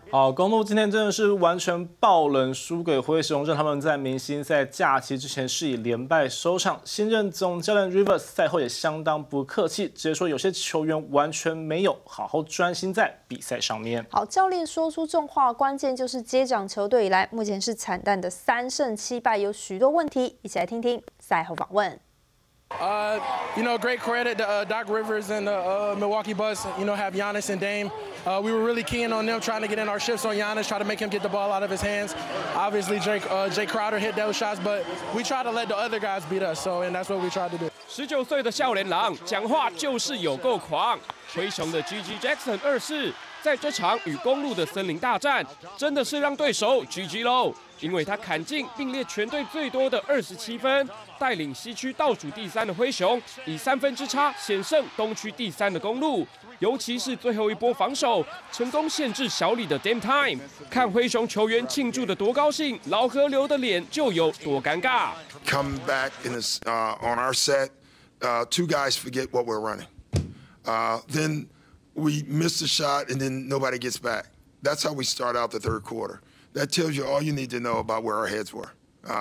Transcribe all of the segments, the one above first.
好，公鹿今天真的是完全爆冷，输给灰熊，让他们在明星赛假期之前是以连败收场。新任总教练 Rivers 赛后也相当不客气，直接说有些球员完全没有好好专心在比赛上面。 好，教练说出重话，关键就是接掌球队以来，目前是惨淡的3胜7败，有许多问题，一起来听听赛后访问。 Great credit to Doc Rivers and the Milwaukee Bucks. Have Giannis and Dame. We were really keen on them trying to get in our shifts on Giannis, try to make him get the ball out of his hands. Obviously, Jay Crowder hit those shots, but we try to let the other guys beat us. And that's what we tried to do. 19岁的少年郎讲话就是有够狂。灰熊的 GG Jackson 2世在这场与公鹿的森林大战，真的是让对手 GG 喽。因为他砍进并列全队最多的27分，带领西区倒数第3的灰熊，以3分之差险胜东区第3的公鹿。尤其是最后一波防守，成功限制小李的 Dame Time。看灰熊球员庆祝的多高兴，老河流的脸就有多尴尬。 Come back in this on our set, 2 guys forget what we're running. Then we miss a shot, and then nobody gets back. That's how we start out the third quarter. That tells you all you need to know about where our heads were.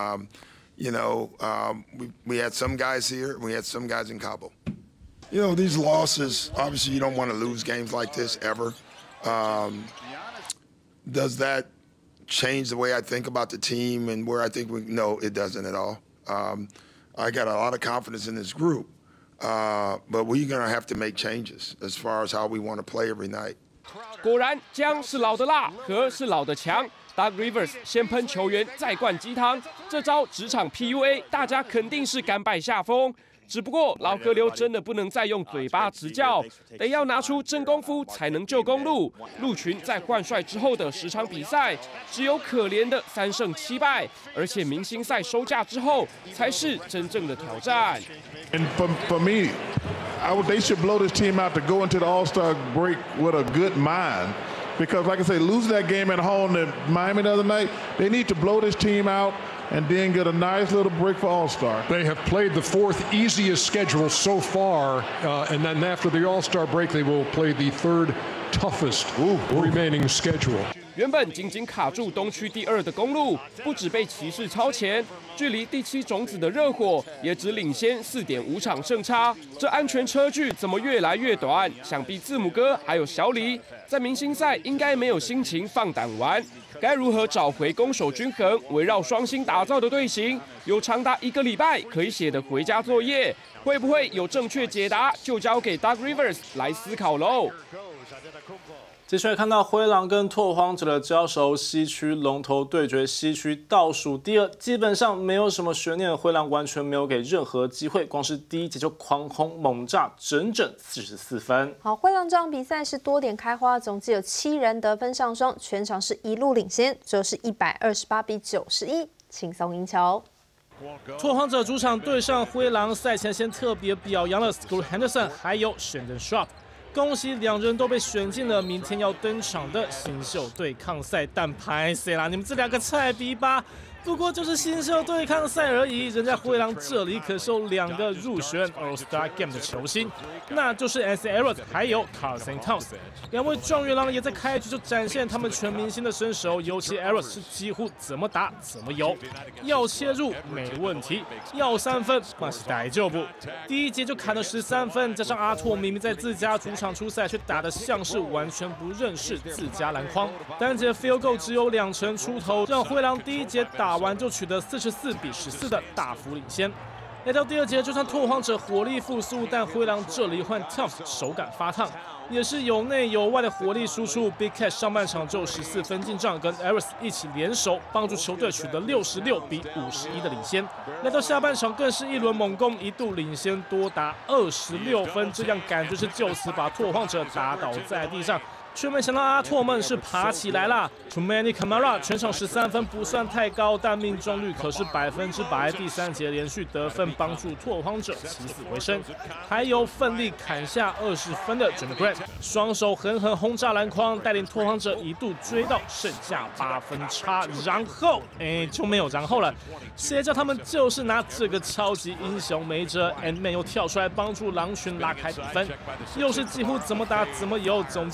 We had some guys here, and we had some guys in Cabo. These losses, obviously you don't want to lose games like this ever. Does that change the way I think about the team and where I think no, it doesn't at all. I got a lot of confidence in this group, but we're going to have to make changes as far as how we want to play every night. 果然，姜是老的辣，河是老的强。Doc Rivers 先喷球员，再灌鸡汤，这招职场 PUA， 大家肯定是甘拜下风。只不过老河流真的不能再用嘴巴执教，得要拿出真功夫才能救公鹿。鹿群在换帅之后的10场比赛，只有可怜的3胜7败，而且明星赛收假之后才是真正的挑战。 And for me, they should blow this team out to go into the All-Star break with a good mind. Because, like I say, losing that game at home to Miami the other night, they need to blow this team out and then get a nice little break for All-Star. They have played the 4th easiest schedule so far, and then after the All-Star break, they will play the 3rd toughest remaining schedule. 原本紧紧卡住东区第2的公鹿，不止被骑士超前，距离第7种子的热火也只领先4.5场胜差。这安全车距怎么越来越短？想必字母哥还有小李在明星赛应该没有心情放胆玩。该如何找回攻守均衡、围绕双星打造的队形？有长达1个礼拜可以写的回家作业，会不会有正确解答？就交给 Doc Rivers 来思考喽。 接下来看到灰狼跟拓荒者的交手，西区龙头对决，西区倒数第2，基本上没有什么悬念，灰狼完全没有给任何机会，光是第1节就狂轰猛炸，整整44分。 好，灰狼这场比赛是多点开花，总计有7人得分上双，全场是一路领先，最后是128比91，轻松赢球。 拓荒者主场对上灰狼，赛前先特别表扬了 Scoot Henderson 还有 Shandon Sharp。恭喜2人都被选进了明天要登场的新秀对抗赛，但拍谁啦？你们这2个菜逼吧！不过就是新秀对抗赛而已，人家灰狼这里可是有2个入选 All-Star Game 的球星，那就是 Anthony Edwards 还有 Carson Towns。2位状元郎也在开局就展现他们全明星的身手，尤其 Edwards 是几乎怎么打怎么有，要切入没问题，要3分那是逮就不。第1节就砍了13分，加上阿拓明明在自家主场出赛，却打得像是完全不认识自家篮筐，单节 Field Goal 只有2成出头，让灰狼第1节打完就取得44比14的大幅领先。来到第2节，就算拓荒者火力复苏，但灰狼这里换 Towns 手感发烫，也是有内有外的火力输出。Big Cat 上半场就14分进账，跟 Edwards 一起联手，帮助球队取得66比51的领先。来到下半场，更是一轮猛攻，一度领先多达26分，这样感觉是就此把拓荒者打倒在地上。却没想到阿拓们是爬起来啦 ！Toumani Camara 全场13分不算太高，但命中率可是100%。第3节连续得分，帮助拓荒者起死回生。还有奋力砍下20分的 Jerami Grant， 双手狠狠轰炸篮筐，带领拓荒者一度追到剩下8分差。然后就没有然后了，谁叫他们就是拿这个超级英雄没辙 ，Ant-Man 又跳出来帮助狼群拉开比分，又是几乎怎么打怎么有，总计 L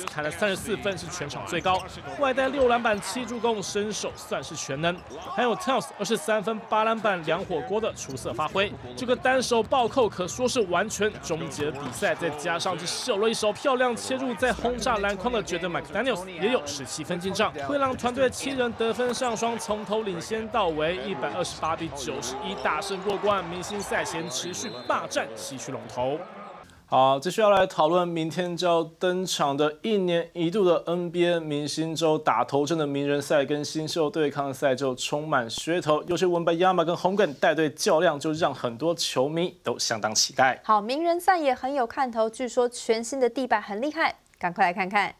Giannis 砍了34分，是全场最高，外带6篮板7助攻，身手算是全能。还有 Towns 23分8篮板2火锅的出色发挥，这个单手暴扣可说是完全终结比赛。再加上这秀了一手漂亮切入，在轰炸篮筐的Jaden McDaniels 也有17分进账。灰狼团队7人得分上双，从头领先到尾，128比91大胜过关。明星赛前持续霸占西区龙头。好，继续要来讨论明天就要登场的1年1度的 NBA 明星周打头阵的名人赛跟新秀对抗赛就充满噱头，尤其文班亚马跟红梗带队较量，就让很多球迷都相当期待。 好，名人赛也很有看头，据说全新的地板很厉害，赶快来看看。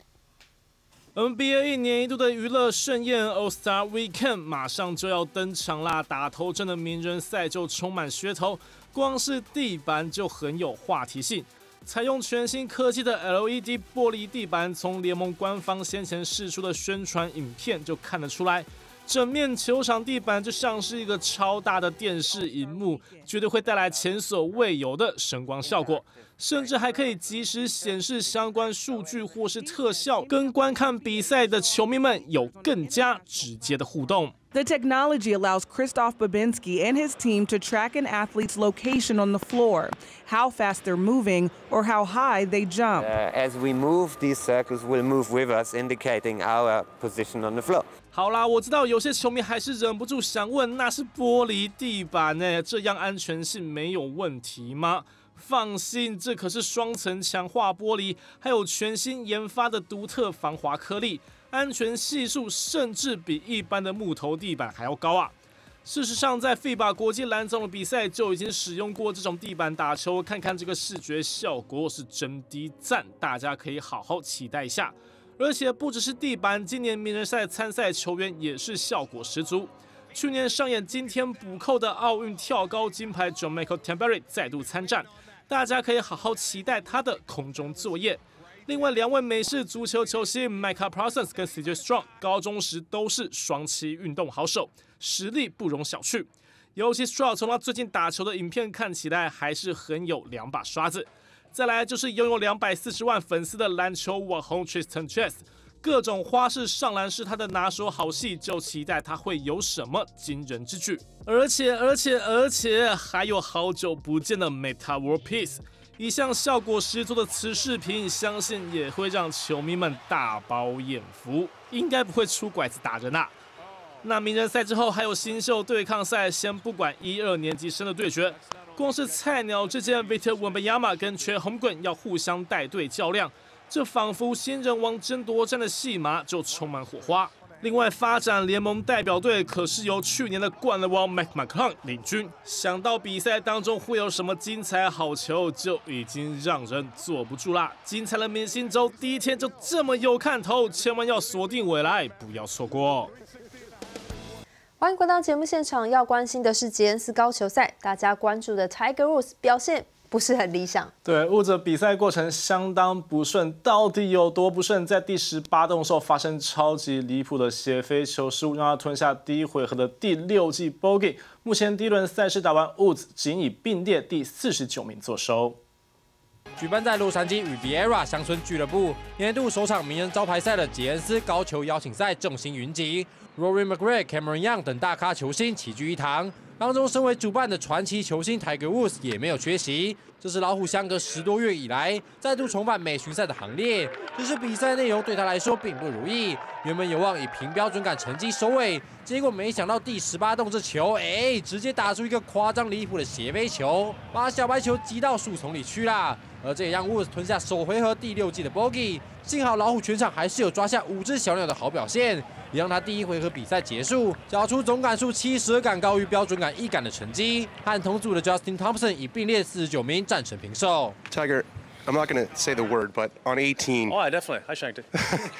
NBA 1年1度的娱乐盛宴 All Star Weekend 马上就要登场啦！打头阵的名人赛就充满噱头，光是地板就很有话题性。采用全新科技的 LED 玻璃地板，从联盟官方先前释出的宣传影片就看得出来，整面球场地板就像是一个超大的电视荧幕，绝对会带来前所未有的声光效果，甚至还可以及时显示相关数据或是特效，跟观看比赛的球迷们有更加直接的互动。 The technology allows Krzysztof Babinski and his team to track an athlete's location on the floor, how fast they're moving, or how high they jump. As we move, these circles will move with us, indicating our position on the floor. 好啦，我知道有些球迷还是忍不住想问，那是玻璃地板呢，这样安全性没有问题吗？放心，这可是双层强化玻璃，还有全新研发的独特防滑颗粒。安全系数甚至比一般的木头地板还要高啊！事实上，在 FIBA 国际篮总的比赛就已经使用过这种地板打球，看看这个视觉效果是真的赞，大家可以好好期待一下。而且不只是地板，今年名人赛参赛球员也是效果十足。去年上演惊天补扣的奥运跳高金牌 Jamaica Tamberi 再度参战，大家可以好好期待他的空中作业。另外2位美式足球球星 Micah Parsons 跟 CJ Strong 高中时都是双栖运动好手，实力不容小觑。尤其 Strong 从他最近打球的影片看起来还是很有2把刷子。再来就是拥有240万粉丝的篮球网红 Tristan Chess， 各种花式上篮是他的拿手好戏，就期待他会有什么惊人之举。而且还有好久不见的 Meta World Peace。一项效果十足的此视频，相信也会让球迷们大饱眼福，应该不会出拐子打人啊。那名人赛之后还有新秀对抗赛，先不管1、2年级生的对决，光是菜鸟之间 Victor Wembanyama 跟Chet Holmgren 要互相带队较量，这仿佛新人王争夺战的戏码就充满火花。另外，发展联盟代表队可是由去年的灌篮王 Mike McClung 领军。想到比赛当中会有什么精彩好球，就已经让人坐不住啦！精彩的明星周第一天就这么有看头，千万要锁定未来，不要错过。 欢迎回到节目现场，要关心的是杰恩斯高球赛，大家关注的 Tiger Woods 表现不是很理想。 对，Woods比赛过程相当不顺，到底有多不顺？在第18洞的时候发生超级离谱的斜飞球失误，让他吞下第1回合的第6记 bogey。目前第1轮赛事打完 ，Woods 仅以并列第49名作收。 举办在洛杉矶与 Vieira 乡村俱乐部年度首场名人招牌赛的杰恩斯高球邀请赛众星云集 ，Rory McIlroy、Cameron Young 等大咖球星齐聚一堂。当中，身为主办的传奇球星 Tiger Woods 也没有缺席。这是老虎相隔10多月以来再度重返美巡赛的行列。只是比赛内容对他来说并不如意，原本有望以平标准杆成绩收尾，结果没想到第18洞这球，直接打出一个夸张离谱的斜飞球，把小白球击到树丛里去啦。而这也让 Woods 吞下首回合第6记的 bogey。幸好老虎全场还是有抓下5只小鸟的好表现，也让他第1回合比赛结束，缴出总杆数72杆高于标准杆1杆的成绩，和同组的 Justin Thompson 以并列49名战成平手。 Tiger, I'm not going to say the word, but on 18. Oh, I shanked it.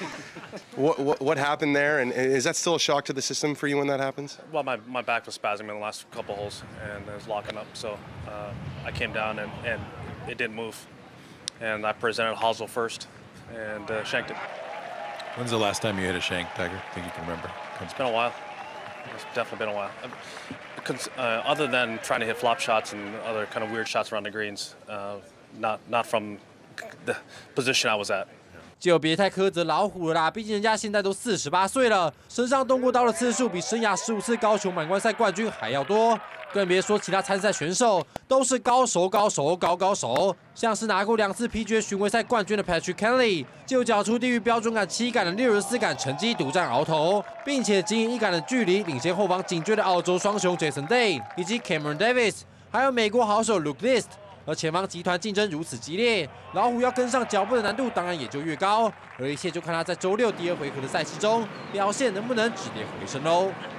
What happened there, and is that still a shock to the system for you when that happens? Well, my back was spasming in the last couple holes, and it was locking up, so I came down and it didn't move, and I presented Hosel first and shanked it. When's the last time you hit a shank, Tiger? Think you can remember? It's been a while. It's definitely been a while. Other than trying to hit flop shots and other kind of weird shots around the greens, not from the position I was at. 就别太苛责老虎了啦，毕竟人家现在都48岁了，身上动过刀的次数比生涯15次高球满贯赛冠军还要多。更别说其他参赛选手都是高手，像是拿过2次 PGA 巡回赛冠军的 Patrick Cantlay， 就缴出低于标准杆7杆的64杆成绩独占鳌头，并且仅以1杆的距离领先后方紧追的澳洲双雄 Jason Day 以及 Cameron Davis， 还有美国好手 Luke List。而前方集团竞争如此激烈，老虎要跟上脚步的难度当然也就越高。而一切就看他在周6第2回合的赛事中表现能不能止跌回升喽。